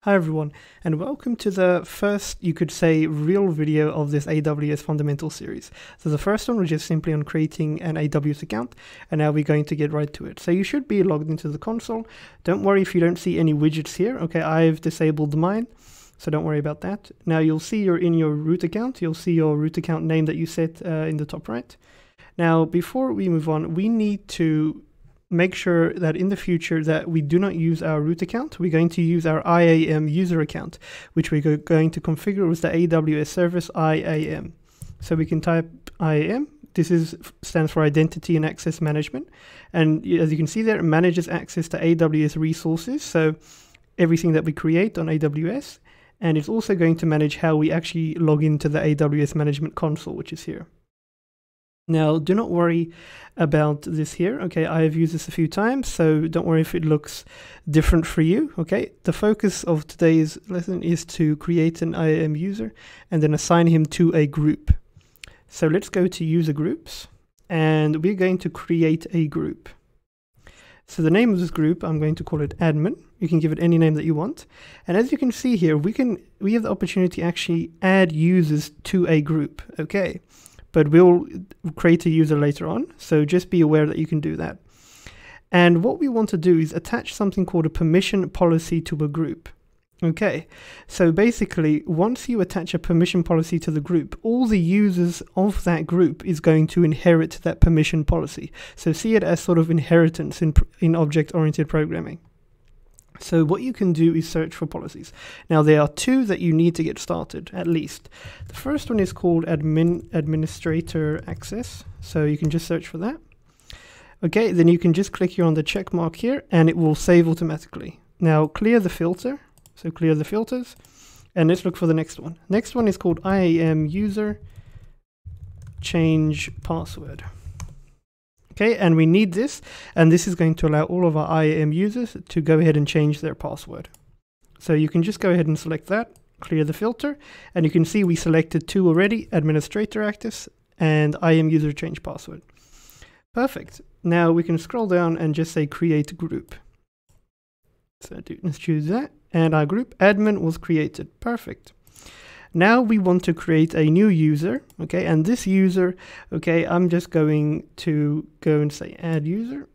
Hi everyone, and welcome to the first, you could say, real video of this AWS Fundamental series. So the first one was just simply on creating an AWS account, and now we're going to get right to it. So you should be logged into the console. Don't worry if you don't see any widgets here. Okay, I've disabled mine, so don't worry about that. Now you'll see you're in your root account. You'll see your root account name that you set in the top right. Now, before we move on, we need to make sure that in the future that we do not use our root account. We're going to use our IAM user account, which we're going to configure with the AWS service IAM. So we can type IAM. This stands for Identity and Access Management. And as you can see there, it manages access to AWS resources. So everything that we create on AWS. And it's also going to manage how we actually log into the AWS Management Console, which is here. Now, do not worry about this here, okay? I have used this a few times, so don't worry if it looks different for you, okay? The focus of today's lesson is to create an IAM user and then assign him to a group. So let's go to user groups, and we're going to create a group. So the name of this group, I'm going to call it admin. You can give it any name that you want. And as you can see here, we have the opportunity to actually add users to a group, okay? But we'll create a user later on, so just be aware that you can do that. And what we want to do is attach something called a permission policy to a group. Okay, so basically, once you attach a permission policy to the group, all the users of that group is going to inherit that permission policy. So see it as sort of inheritance in object-oriented programming. So what you can do is search for policies. Now there are two that you need to get started, at least. The first one is called administrator access. So you can just search for that. Okay, then you can just click here on the check mark here and it will save automatically. Now clear the filter. So clear the filters and let's look for the next one. Next one is called IAM user change password. Okay, and we need this, and this is going to allow all of our IAM users to go ahead and change their password. So you can just go ahead and select that, clear the filter, and you can see we selected two already, administrator access and IAM user change password. Perfect. Now we can scroll down and just say create group. So let's choose that, and our group admin was created. Perfect. Now we want to create a new user, okay, and this user, okay, I'm just going to go and say add user.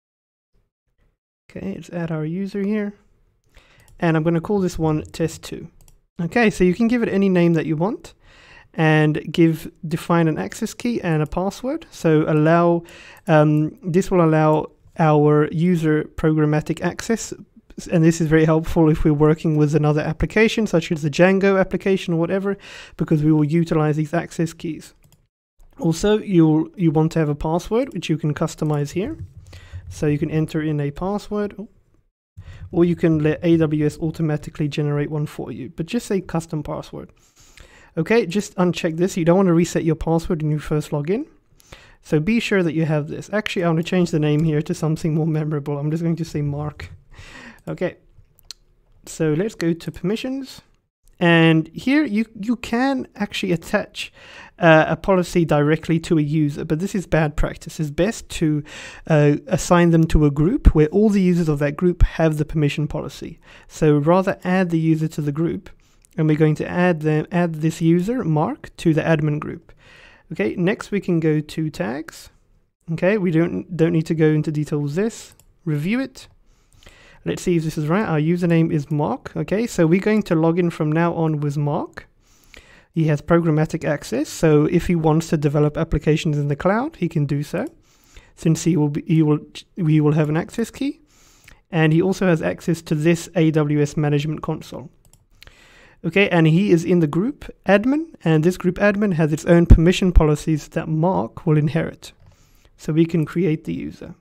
Okay, let's add our user here, and I'm going to call this one test2. Okay, so you can give it any name that you want, and define an access key and a password. So this will allow our user programmatic access. And this is very helpful if we're working with another application, such as the Django application or whatever, because we will utilize these access keys. Also, you want to have a password, which you can customize here. So you can enter in a password, or you can let AWS automatically generate one for you, but just say custom password. Okay, just uncheck this. You don't want to reset your password when you first log in. So be sure that you have this. Actually, I want to change the name here to something more memorable. I'm just going to say Mark. Okay, so let's go to permissions, and here you can actually attach a policy directly to a user, but this is bad practice. It's best to assign them to a group where all the users of that group have the permission policy. So rather add the user to the group, and we're going to add this user, Mark, to the admin group. Okay, next we can go to tags. Okay, we don't need to go into detail with this. Review it. Let's see if this is right. Our username is Mark. Okay, so we're going to log in from now on with Mark. He has programmatic access, so if he wants to develop applications in the cloud, he can do so, since we will have an access key, and he also has access to this AWS Management Console. Okay, and he is in the group admin, and this group admin has its own permission policies that Mark will inherit. So we can create the user.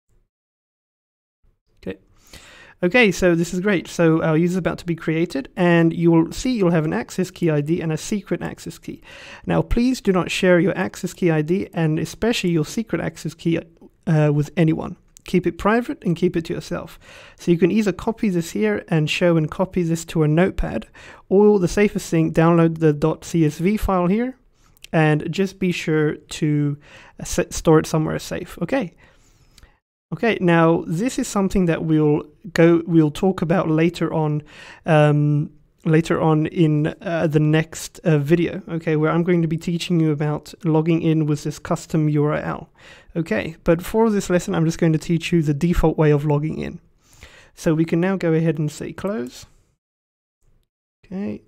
Okay, so this is great. So our user is about to be created, and you will see you'll have an access key ID and a secret access key. Now, please do not share your access key ID and especially your secret access key with anyone. Keep it private and keep it to yourself. So you can either copy this here and show and copy this to a notepad, or the safest thing, download the .csv file here and just be sure to store it somewhere safe. Okay. Okay, now this is something that we'll talk about later on in the next video, okay, where I'm going to be teaching you about logging in with this custom URL. Okay, but for this lesson, I'm just going to teach you the default way of logging in. So we can now go ahead and say close. Okay.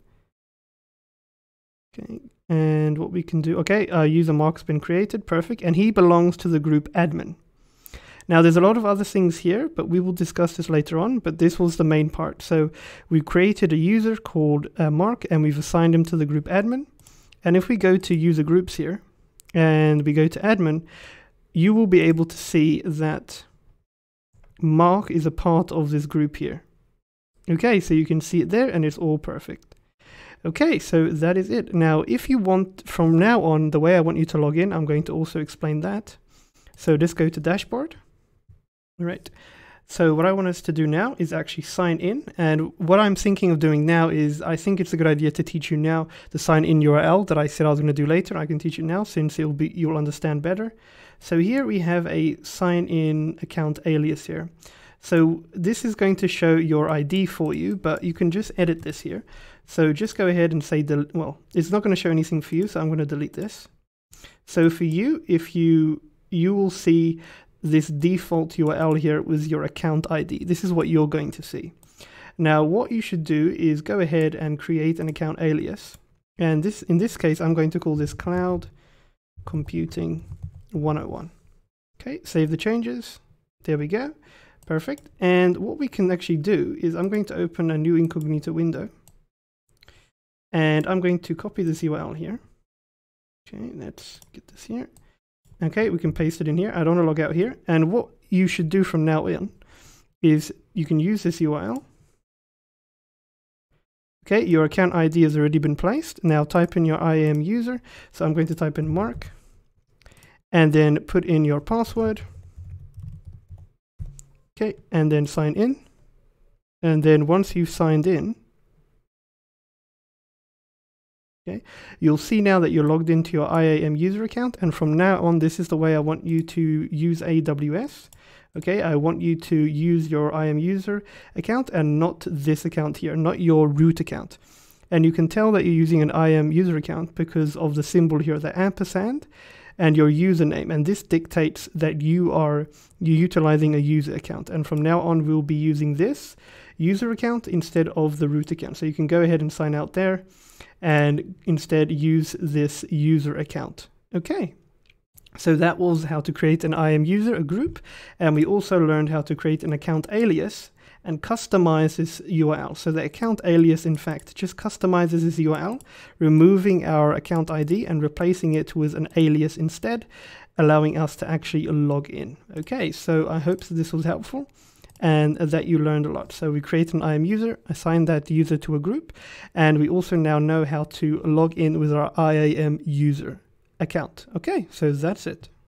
Okay, and what we can do, okay, user mark's been created, perfect, and he belongs to the group admin. Now there's a lot of other things here, but we will discuss this later on, but this was the main part. So we created a user called Mark, and we've assigned him to the group admin. And if we go to user groups here, and we go to admin, you will be able to see that Mark is a part of this group here. Okay, so you can see it there, and it's all perfect. Okay, so that is it. Now, if you want, from now on, the way I want you to log in, I'm going to also explain that. So just go to dashboard. All right. So what I want us to do now is actually sign in. And what I'm thinking of doing now is, I think it's a good idea to teach you now the sign in URL that I said I was going to do later. I can teach it now since you'll understand better. So here we have a sign in account alias here. So this is going to show your ID for you, but you can just edit this here. So just go ahead and say, well, it's not going to show anything for you, so I'm going to delete this. So for you, if you will see this default URL here with your account ID. This is what you're going to see. Now, what you should do is go ahead and create an account alias. And in this case, I'm going to call this Cloud Computing 101. Okay, save the changes. There we go. Perfect. And what we can actually do is I'm going to open a new incognito window. And I'm going to copy this URL here. Okay, let's get this here. Okay, we can paste it in here. I don't want to log out here. And what you should do from now on is you can use this URL. Okay, your account ID has already been placed. Now type in your IAM user. So I'm going to type in Mark and then put in your password. Okay, and then sign in. And then once you've signed in, okay, you'll see now that you're logged into your IAM user account, and from now on, this is the way I want you to use AWS. Okay, I want you to use your IAM user account and not this account here, not your root account. And you can tell that you're using an IAM user account because of the symbol here, the ampersand, and your username. And this dictates that you're utilizing a user account. And from now on, we'll be using this user account instead of the root account. So you can go ahead and sign out there and instead use this user account. Okay, so that was how to create an IAM user, a group, and we also learned how to create an account alias and customize this URL. So the account alias, in fact, just customizes this URL, removing our account ID and replacing it with an alias instead, allowing us to actually log in. Okay, so I hope this was helpful and that you learned a lot. So we create an IAM user, assign that user to a group, and we also now know how to log in with our IAM user account. Okay, so that's it.